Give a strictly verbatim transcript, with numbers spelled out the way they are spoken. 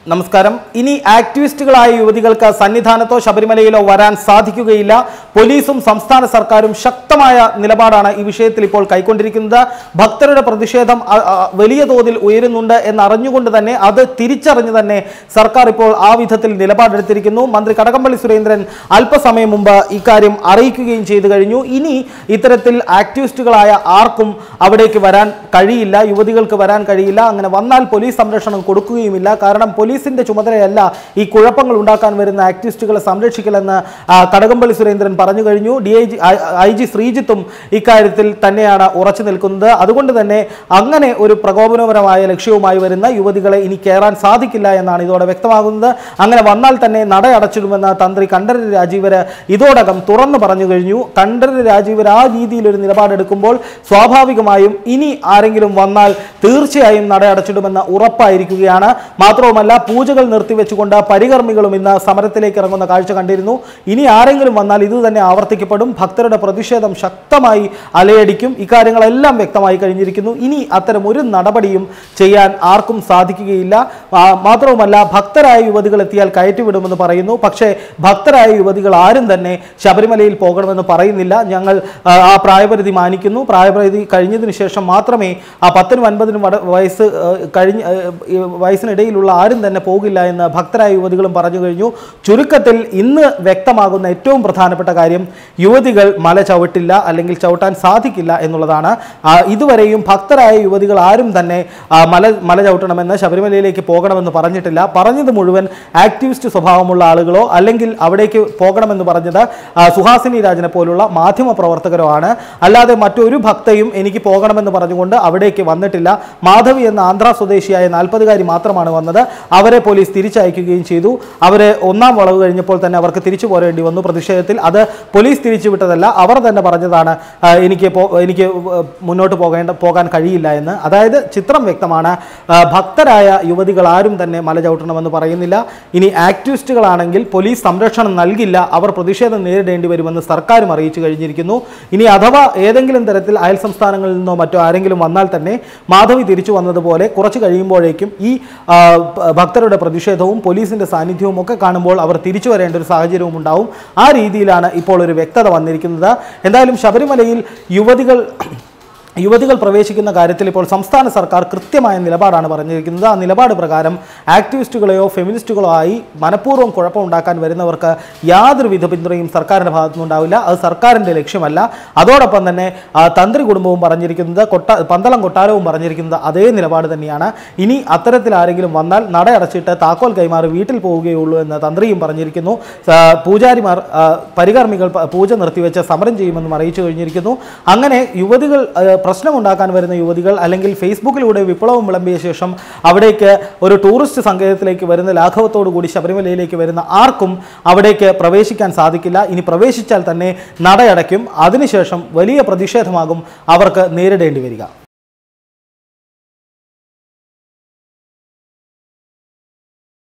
നമസ്കാരം. ഇനി ആക്ടിവിസ്റ്റുകളായ യുവതികൾക്ക് സന്നിധാനത്തോ ശബരിമലയിലോ വരാൻ സാധിക്കുകയില്ല. പോലീസും സംസ്ഥാന സർക്കാരും ശക്തമായ നിലപാടാണ് ഈ വിഷയത്തിൽ ഇപ്പോൾ കൈക്കൊണ്ടിരിക്കുന്നത്. ഭക്തരുടെ പ്രതിഷേധം വലിയ തോതിൽ ഉയരുന്നുണ്ട് എന്നറിഞ്ഞുകൊണ്ട് തന്നെ അത് തിരിച്ചറിഞ്ഞു തന്നെ സർക്കാർ ഇപ്പോൾ ആ വിധത്തിൽ നിലപാടെടുത്തിരിക്കുന്നു. മന്ത്രി കടകംപള്ളി സുരേന്ദ്രൻ അല്പസമയം മുമ്പ് ഇക്കാര്യം അറിയിക്കുകയും ചെയ്തു കഴിഞ്ഞു. ഇനി ഇത്തരത്തിൽ ആക്ടിവിസ്റ്റുകളായ ആർക്കും അവിടേക്ക് വരാൻ കഴിയില്ല, യുവതികൾക്ക് വരാൻ കഴിയില്ല. അങ്ങനെ വന്നാൽ പോലീസ് സംരക്ഷണം കൊടുക്കുകയുമില്ല. കാരണം പോലീസിന്റെ ചുമതലയല്ല ഈ കുഴപ്പങ്ങൾ ഉണ്ടാക്കാൻ വരുന്ന ആക്ടിവിസ്റ്റുകളെ സംരക്ഷിക്കലെന്ന് കടകംപള്ളി സുരേന്ദ്രൻ പറഞ്ഞു കഴിഞ്ഞു. D I G I G ശ്രീജിത്തും ഇക്കാര്യത്തിൽ തന്നെയാണ് ഉറച്ചു നിൽക്കുന്നത്. അതുകൊണ്ട് തന്നെ അങ്ങനെ ഒരു പ്രകോപനപരമായ ലക്ഷ്യവുമായി വരുന്ന യുവതികളെ ഇനി കയറാൻ സാധിക്കില്ല എന്നാണ് ഇതോടെ വ്യക്തമാകുന്നത്. അങ്ങനെ വന്നാൽ തന്നെ നട അടച്ചിടുമെന്ന് തന്ത്രി കണ്ഠരര് രാജീവര് ഇതോടകം തുറന്നു പറഞ്ഞു കഴിഞ്ഞു. കണ്ഠരര് രാജീവർ ആ രീതിയിൽ ഒരു നിലപാടെടുക്കുമ്പോൾ സ്വാഭാവികമായും ഇനി ആരെങ്കിലും വന്നാൽ തീർച്ചയായും നട അടച്ചിടുമെന്ന് ഉറപ്പായിരിക്കുകയാണ്. മാത്രവുമല്ല, പൂജകൾ നിർത്തിവെച്ചുകൊണ്ട് പരികർമ്മികളും ഇന്ന് സമരത്തിലേക്ക് ഇറങ്ങുന്ന കാഴ്ച കണ്ടിരുന്നു. ഇനി ആരെങ്കിലും വന്നാൽ ഇത് തന്നെ ആവർത്തിക്കപ്പെടും. ഭക്തരുടെ പ്രതിഷേധം ശക്തമായി അലയടിക്കും. ഇക്കാര്യങ്ങളെല്ലാം വ്യക്തമായി കഴിഞ്ഞിരിക്കുന്നു. ഇനി അത്തരം ഒരു നടപടിയും ചെയ്യാൻ ആർക്കും സാധിക്കുകയില്ല. മാത്രവുമല്ല, ഭക്തരായ യുവതികൾ എത്തിയാൽ കയറ്റിവിടുമെന്ന് പറയുന്നു. പക്ഷേ ഭക്തരായ യുവതികൾ ആരും തന്നെ ശബരിമലയിൽ പോകണമെന്ന് പറയുന്നില്ല. ഞങ്ങൾ ആ പ്രായപരിധി മാനിക്കുന്നു. പ്രായപരിധി കഴിഞ്ഞതിന് ശേഷം മാത്രമേ ആ പത്തിനും അൻപതിനും വയസ്സ് കഴിഞ്ഞ് വയസ്സിനിടയിലുള്ള ആരും തന്നെ പോകില്ല എന്ന് ഭക്തരായ യുവതികളും പറഞ്ഞു കഴിഞ്ഞു. ചുരുക്കത്തിൽ ഇന്ന് വ്യക്തമാകുന്ന ഏറ്റവും പ്രധാനപ്പെട്ട കാര്യം യുവതികൾ മല ചവിട്ടില്ല, അല്ലെങ്കിൽ ചവിട്ടാൻ സാധിക്കില്ല എന്നുള്ളതാണ്. ഇതുവരെയും ഭക്തരായ യുവതികൾ ആരും തന്നെ മല മല ചവിട്ടണമെന്ന് ശബരിമലയിലേക്ക് പോകണമെന്ന് പറഞ്ഞിട്ടില്ല. പറഞ്ഞത് മുഴുവൻ ആക്ടിവിസ്റ്റ് സ്വഭാവമുള്ള ആളുകളോ അല്ലെങ്കിൽ അവിടേക്ക് പോകണമെന്ന് പറഞ്ഞത് സുഹാസിനി രാജനെ പോലുള്ള മാധ്യമ പ്രവർത്തകരോ ആണ്. അല്ലാതെ മറ്റൊരു ഭക്തയും എനിക്ക് പോകണമെന്ന് പറഞ്ഞുകൊണ്ട് അവിടേക്ക് വന്നിട്ടില്ല. മാധവി എന്ന ആന്ധ്ര സ്വദേശിയായ നാൽപ്പതുകാരി മാത്രമാണ് വന്നത്. അവരെ പോലീസ് തിരിച്ചയക്കുകയും ചെയ്തു. അവരെ ഒന്നാം വളവ് കഴിഞ്ഞപ്പോൾ തന്നെ അവർക്ക് തിരിച്ചു പോരേണ്ടി വന്നു പ്രതിഷേധത്തിൽ. അത് പോലീസ് തിരിച്ചുവിട്ടതല്ല, അവർ തന്നെ പറഞ്ഞതാണ് എനിക്ക് എനിക്ക് മുന്നോട്ട് പോകേണ്ട പോകാൻ കഴിയില്ല എന്ന്. അതായത് ചിത്രം വ്യക്തമാണ്. ഭക്തരായ യുവതികൾ ആരും തന്നെ മല ചവിട്ടണമെന്ന് പറയുന്നില്ല. ഇനി ആക്ടിവിസ്റ്റുകളാണെങ്കിൽ പോലീസ് സംരക്ഷണം നൽകില്ല, അവർ പ്രതിഷേധം നേരിടേണ്ടി വരുമെന്ന് സർക്കാരും അറിയിച്ചു കഴിഞ്ഞിരിക്കുന്നു. ഇനി അഥവാ ഏതെങ്കിലും തരത്തിൽ അയൽ സംസ്ഥാനങ്ങളിൽ നിന്നോ മറ്റോ ആരെങ്കിലും വന്നാൽ തന്നെ മാധവി തിരിച്ചു വന്നതുപോലെ കുറച്ച് കഴിയുമ്പോഴേക്കും ഈ ഭക്തരുടെ പ്രതിഷേധവും പോലീസിന്റെ സാന്നിധ്യവും ഒക്കെ കാണുമ്പോൾ അവർ തിരിച്ചു വരേണ്ട ഒരു സാഹചര്യവും ഉണ്ടാവും. ആ രീതിയിലാണ് ഇപ്പോൾ ഒരു വ്യക്തത വന്നിരിക്കുന്നത്. എന്തായാലും ശബരിമലയിൽ യുവതികൾ യുവതികൾ പ്രവേശിക്കുന്ന കാര്യത്തിൽ ഇപ്പോൾ സംസ്ഥാന സർക്കാർ കൃത്യമായ നിലപാടാണ് പറഞ്ഞിരിക്കുന്നത്. ആ നിലപാട് പ്രകാരം ആക്ടിവിസ്റ്റുകളെയോ ഫെമിനിസ്റ്റുകളോ ആയി മനഃപൂർവ്വം കുഴപ്പമുണ്ടാക്കാൻ വരുന്നവർക്ക് യാതൊരു വിധ പിന്തുണയും സർക്കാരിൻ്റെ ഭാഗത്തുനിന്നുണ്ടാവില്ല. അത് സർക്കാരിൻ്റെ ലക്ഷ്യമല്ല. അതോടൊപ്പം തന്നെ തന്ത്രി കുടുംബവും പറഞ്ഞിരിക്കുന്നത്, കൊട്ട പന്തളം കൊട്ടാരവും പറഞ്ഞിരിക്കുന്നത് അതേ നിലപാട് തന്നെയാണ്. ഇനി അത്തരത്തിൽ ആരെങ്കിലും വന്നാൽ നട അടച്ചിട്ട് താക്കോൽ കൈമാറി വീട്ടിൽ പോവുകയുള്ളൂ എന്ന് തന്ത്രിയും പറഞ്ഞിരിക്കുന്നു. പൂജാരിമാർ പരികർമ്മികൾ പൂജ നിർത്തിവെച്ച് സമരം ചെയ്യുമെന്നും അറിയിച്ചു കഴിഞ്ഞിരിക്കുന്നു. അങ്ങനെ യുവതികൾ പ്രശ്നമുണ്ടാക്കാൻ വരുന്ന യുവതികൾ അല്ലെങ്കിൽ ഫേസ്ബുക്കിലൂടെ വിപ്ലവം വിളമ്പിയ ശേഷം അവിടേക്ക് ഒരു ടൂറിസ്റ്റ് സങ്കേതത്തിലേക്ക് വരുന്ന ലാഘവത്തോടു കൂടി ശബരിമലയിലേക്ക് വരുന്ന ആർക്കും അവിടേക്ക് പ്രവേശിക്കാൻ സാധിക്കില്ല. ഇനി പ്രവേശിച്ചാൽ തന്നെ നടയടയ്ക്കും. അതിനുശേഷം വലിയ പ്രതിഷേധമാകും അവർക്ക് നേരിടേണ്ടി വരിക.